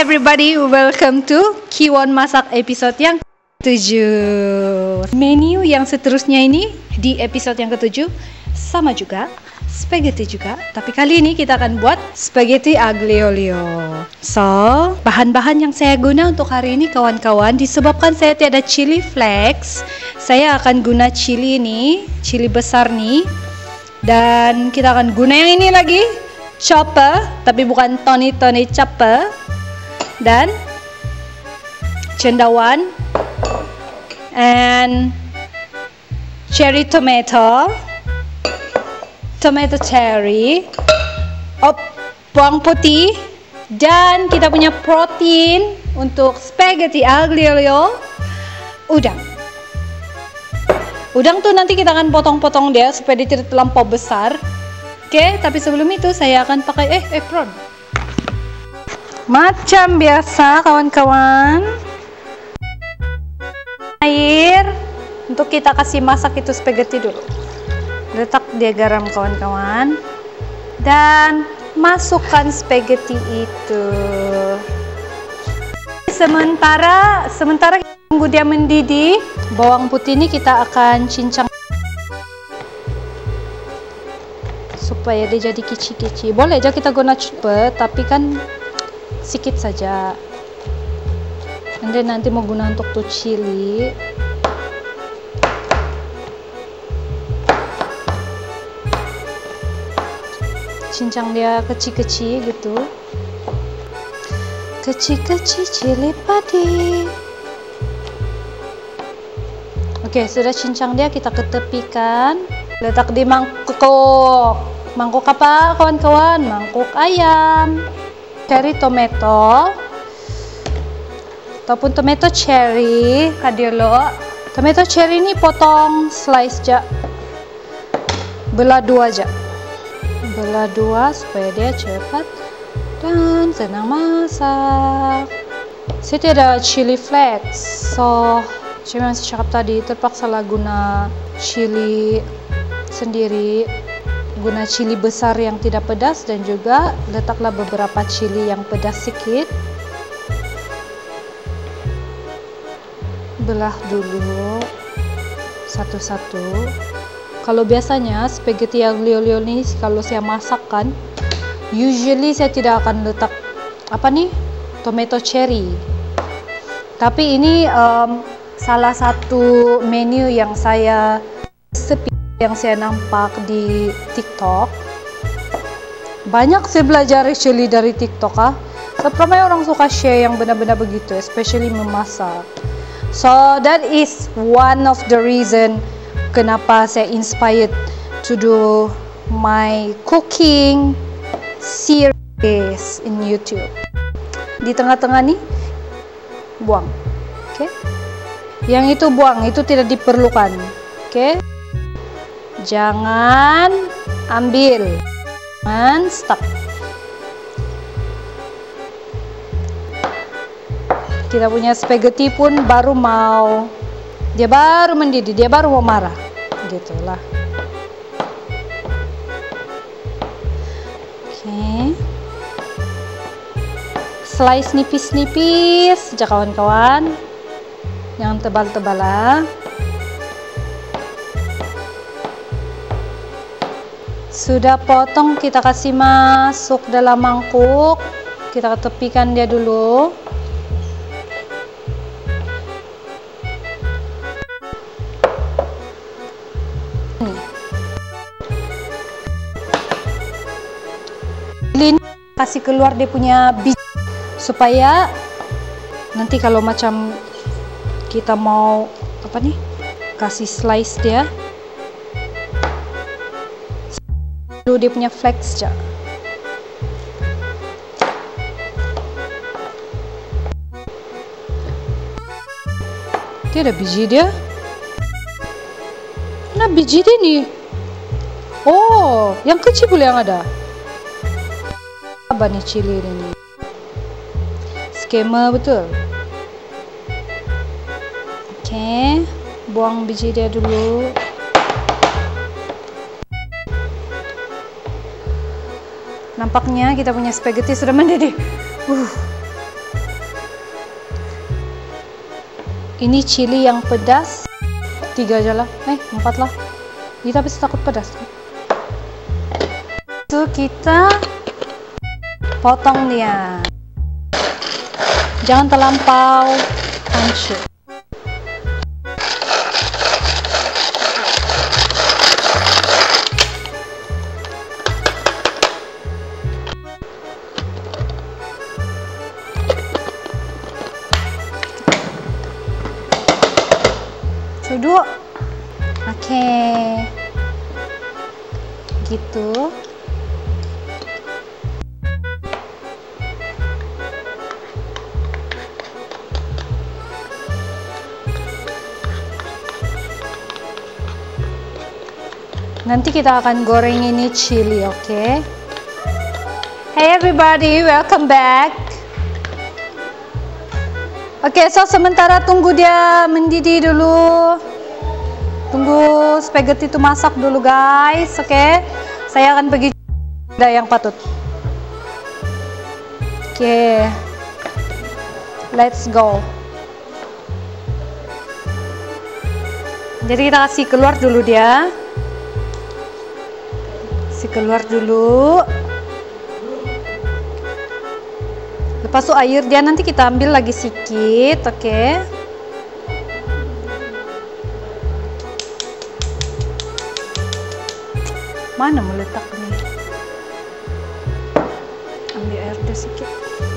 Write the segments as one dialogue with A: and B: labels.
A: everybody, welcome to Kiwon Masak episode yang ke-7. Menu yang seterusnya ini di episode yang ke-7 sama juga, spaghetti juga, tapi kali ini kita akan buat spaghetti aglio olio. So, bahan-bahan yang saya guna untuk hari ini kawan-kawan, disebabkan saya tiada chili flakes, saya akan guna chili ini, chili besar nih. Dan kita akan guna yang ini lagi, chopper, tapi bukan Tony chopper. Dan cendawan and cherry tomato cherry, bawang putih, dan kita punya protein untuk spaghetti aglio olio, udang tuh nanti kita akan potong-potong dia supaya dia tidak terlampau besar. Oke, tapi sebelum itu saya akan pakai apron. Macam biasa kawan-kawan, air untuk kita kasih masak itu spaghetti dulu. Letak dia garam kawan-kawan, dan masukkan spaghetti itu. Sementara tunggu dia mendidih, bawang putih ini kita akan cincang supaya dia jadi kicik-kicik. Boleh aja kita guna chopper, tapi kan sedikit saja. Nanti mau guna untuk tuh chili. Cincang dia kecil-kecil gitu. Kecil-kecil cili padi. Oke, sudah cincang dia, kita ketepikan. Letak di mangkuk. Mangkuk apa kawan-kawan? Mangkuk ayam. Cherry tomato ataupun tomato cherry kadilo. Tomato cherry ini potong slice aja, belah dua aja, supaya dia cepat dan senang masak. Saya tidak chili flakes, so saya masih cakap tadi terpaksa lah guna chili sendiri, guna chili besar yang tidak pedas, dan juga letaklah beberapa chili yang pedas sedikit. Belah dulu satu-satu. Kalau biasanya spaghetti aglio olio ini kalau saya masakkan, usually saya tidak akan letak tomato cherry. Tapi ini salah satu menu yang saya nampak di TikTok. Banyak saya belajar actually dari TikTok Ramai orang suka share yang benar-benar begitu, especially memasak. So that is one of the reason kenapa saya inspired to do my cooking series in YouTube. Di tengah-tengah nih buang. Oke. Yang itu buang, itu tidak diperlukan. Oke. Jangan ambil, jangan stop. Kita punya spaghetti pun baru mendidih, dia baru mau marah, gitulah. Oke, slice nipis-nipis aja kawan-kawan, jangan tebal-tebal lah. Sudah potong, kita kasih masuk dalam mangkuk. Kita tepikan dia dulu. Ini kasih keluar dia punya biji, supaya nanti kalau macam kita mau kasih slice dia, dia punya flakes aja. Dia ada biji dia. Nah, biji dia nih. Oh, yang kecil boleh yang ada. Apa nih chili ini? Skema betul. Oke, buang biji dia dulu. Nampaknya kita punya spaghetti sudah mendidih. Ini chili yang pedas. 3 aja lah. 4 lah. Kita bisa takut pedas. Itu kita potong dia. Jangan terlampau hancur. Dua. Oke. Gitu. Nanti kita akan goreng ini chili, oke? Hey everybody, welcome back. Oke, so sementara tunggu dia mendidih dulu. Tunggu spaghetti itu masak dulu guys, oke? Saya akan pergi ada yang patut. Oke. Let's go. Jadi kita kasih keluar dulu dia. Kasih keluar dulu. Lepas itu air dia nanti kita ambil lagi sedikit, oke? Mana meletak nih? Ambil air dia sedikit.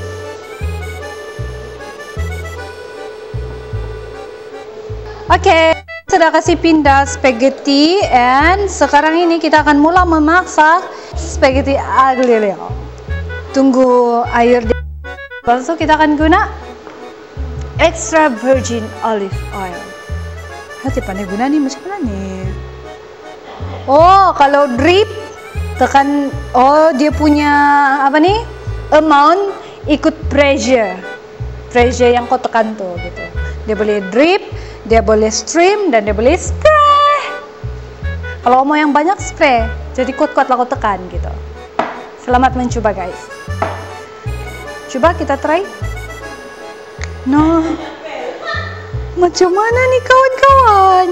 A: Oke, sudah kasih pindah spaghetti, and sekarang ini kita akan mulai memasak spaghetti aglio. Tunggu air dia. Lepas itu kita akan guna extra virgin olive oil. Hati pandai guna nih, macam mana nih? Oh, kalau drip tekan, oh dia punya apa nih? Amount ikut pressure yang kau tekan tuh gitu. Dia boleh drip, dia boleh stream, dan dia boleh spray. Kalau mau yang banyak spray, jadi kuat-kuat lah kau tekan gitu. Selamat mencoba guys. Coba kita try. Nah, macam mana nih kawan-kawan?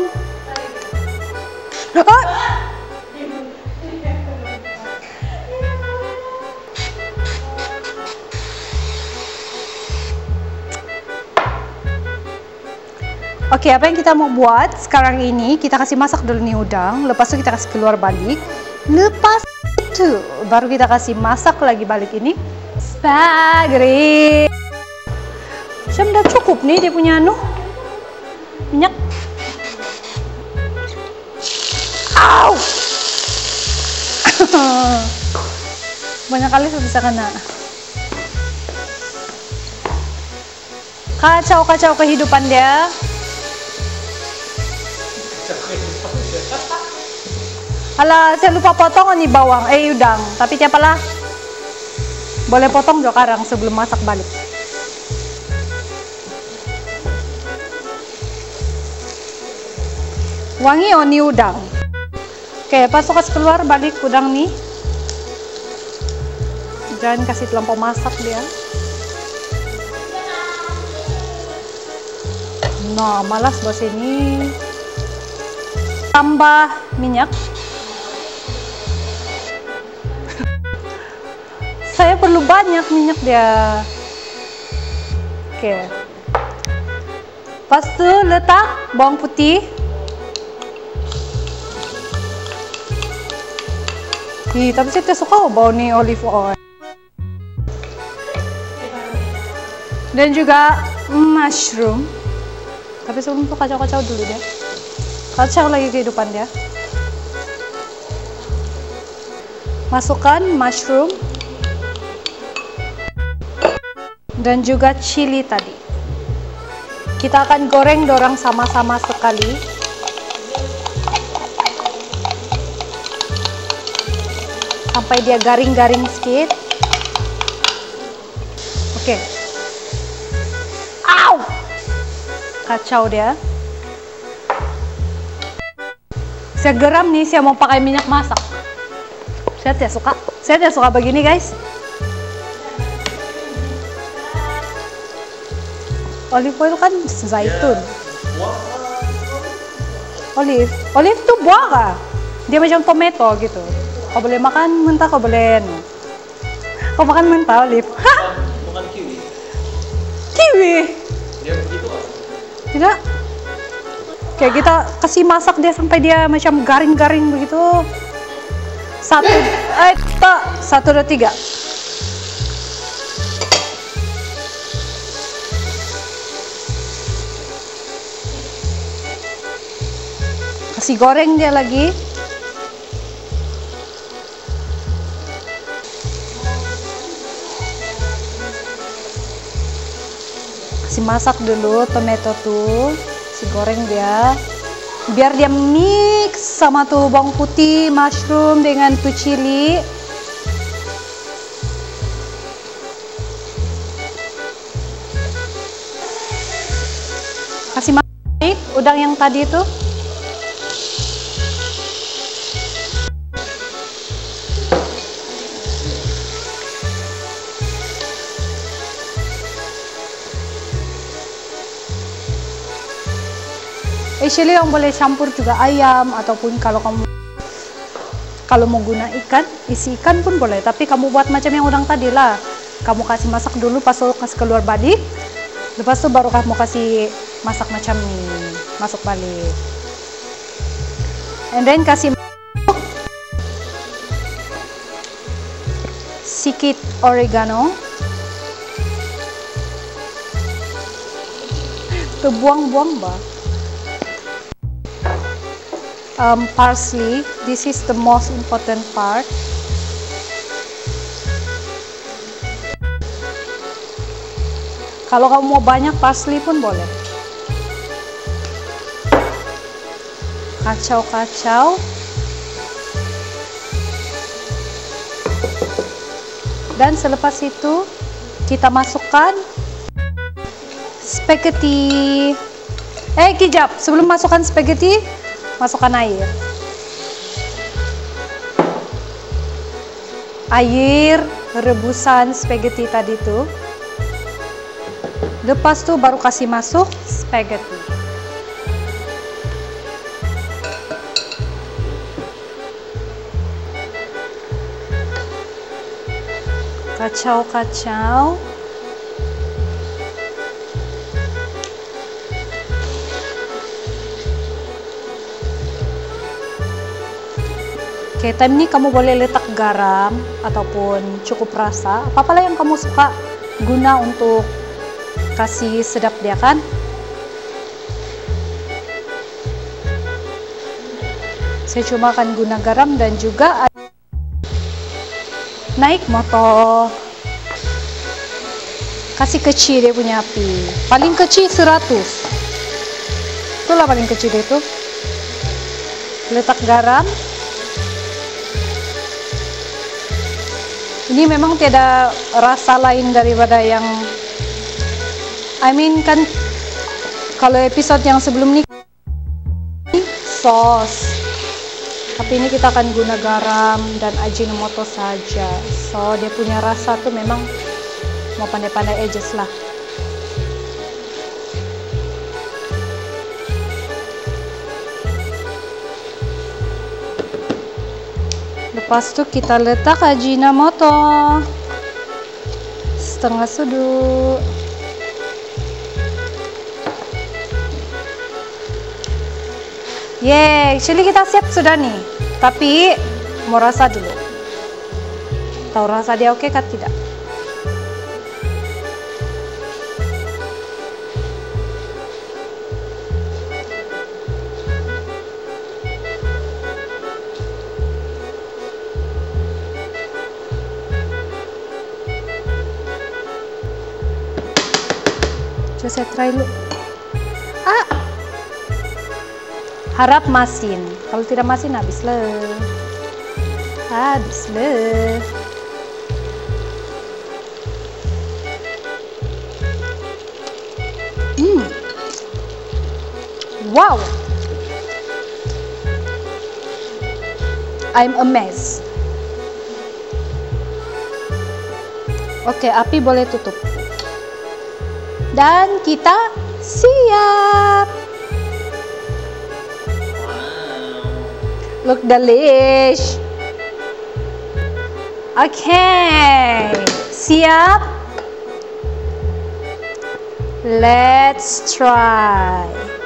A: Oke, apa yang kita mau buat sekarang ini, kita kasih masak dulu nih udang, lepas itu kita kasih keluar balik, lepas itu baru kita kasih masak lagi balik ini spaghetti. Macam udah cukup nih dia punya minyak. Au! Banyak kali bisa kena. Kacau kehidupan dia. Alah, saya lupa potong nih bawang, udang. Tapi tiapalah, boleh potong sekarang sebelum masak balik. Wangi oni udang. Oke, pas kasih keluar balik udang nih. Jangan kasih terlampau masak dia. Nah, malas bos ini. Tambah minyak. Saya perlu banyak minyak dia. Oke. Pas itu letak bawang putih. Tapi saya tidak suka bau nih olive oil. Dan juga mushroom. Tapi sebelum itu kacau-kacau dulu deh. Kacau lagi kehidupan dia. Masukkan mushroom. Dan juga chili tadi. Kita akan goreng dorang sama-sama sekali. Sampai dia garing-garing sedikit. Oke. Au! Kacau dia. Saya geram nih, saya mau pakai minyak masak. Saya tidak suka begini guys. Olive oil kan zaitun. Olive tuh buah kah? Dia macam tomato gitu. Kau boleh makan mentah, kau boleh kau makan mentah olive. Hah?
B: Bukan kiwi.
A: Kiwi?
B: Dia begitu kan?
A: Tidak. Kayak kita kasih masak dia sampai dia macam garing-garing begitu. 1, 2, 3. Kasih goreng dia lagi. Kasih masak dulu tomato tuh. Kasih goreng dia. Biar dia mix sama tuh bawang putih, mushroom dengan tuh chili. Kasih masak udang yang tadi itu. Actually yang boleh campur juga ayam, ataupun kalau mau guna ikan, isi ikan pun boleh. Tapi kamu buat macam yang udang tadi lah. Kamu kasih masak dulu, pas kasih keluar balik. Lepas itu baru kamu kasih masak macam ini, masuk balik. And then kasih sedikit oregano. Tuh buang-buang bah. Parsley, this is the most important part. Kalau kamu mau banyak parsley pun boleh. Kacau-kacau. Dan selepas itu kita masukkan spaghetti. Kejap, sebelum masukkan spaghetti, masukkan air. Air rebusan spaghetti tadi tuh. Lepas tuh baru kasih masuk spaghetti. Kacau-kacau. Oke, time ini kamu boleh letak garam ataupun cukup rasa, apa-apalah yang kamu suka guna untuk kasih sedap dia kan. Saya cuma akan guna garam dan juga naik motor. Kasih kecil dia punya api, paling kecil 100. Itulah paling kecil itu. Letak garam. Ini memang tiada rasa lain daripada yang kan kalau episode yang sebelum ini sauce, tapi ini kita akan guna garam dan ajinomoto saja. So dia punya rasa tuh memang mau pandai-pandai adjust lah. Lepas itu kita letak ajinomoto setengah sudut. Actually kita siap sudah nih. Tapi mau rasa dulu. Tahu rasa dia oke kah tidak? Coba saya try dulu. Harap masin. Kalau tidak masin habis le. Wow. I'm amazed. Oke, api boleh tutup. Dan kita siap. Look delish. Okay, siap? Let's try.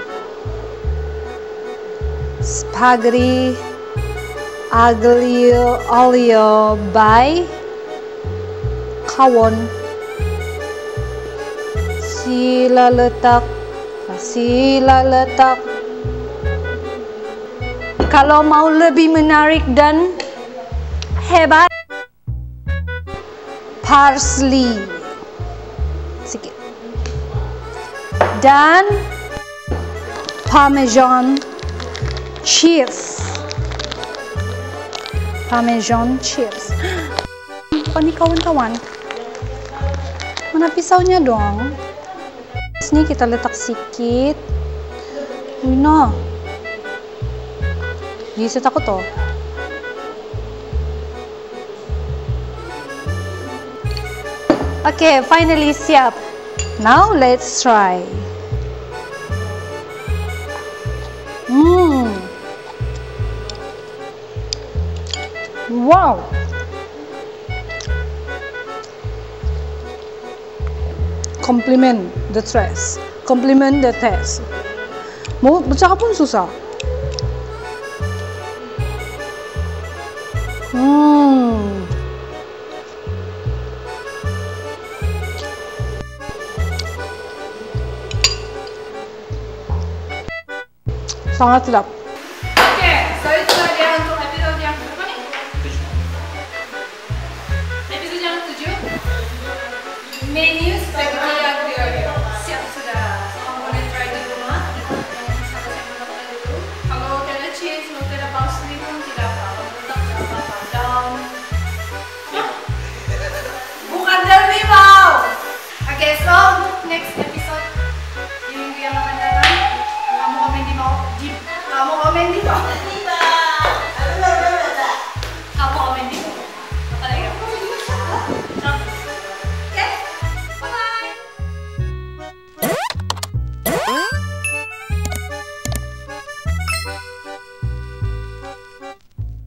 A: Spaghetti aglio olio by Kawon. Sila letak. Kalau mau lebih menarik dan hebat, parsley sedikit dan parmesan cheese. Apa nih kawan-kawan? Mana pisaunya dong? Sini kita letak sedikit. Wina, bisa takut toh. Okay, finally siap. Now let's try. Wow. Compliment the taste. Mau bercakap pun susah. Sangat sedap.
C: Oke, so itu dia untuk episode yang berapa nih? Episode yang 7. Menu spaghetti aglio olio. Siap sudah. Kamu boleh try di rumah. Jangan sampai saya makan dulu. Kalau tidak ada cheese, kalau tidak ada parsley pun tidak apa-apa. Tetap tidak apa-apa. Down. Bukan dari limau. Oke, so untuk next episode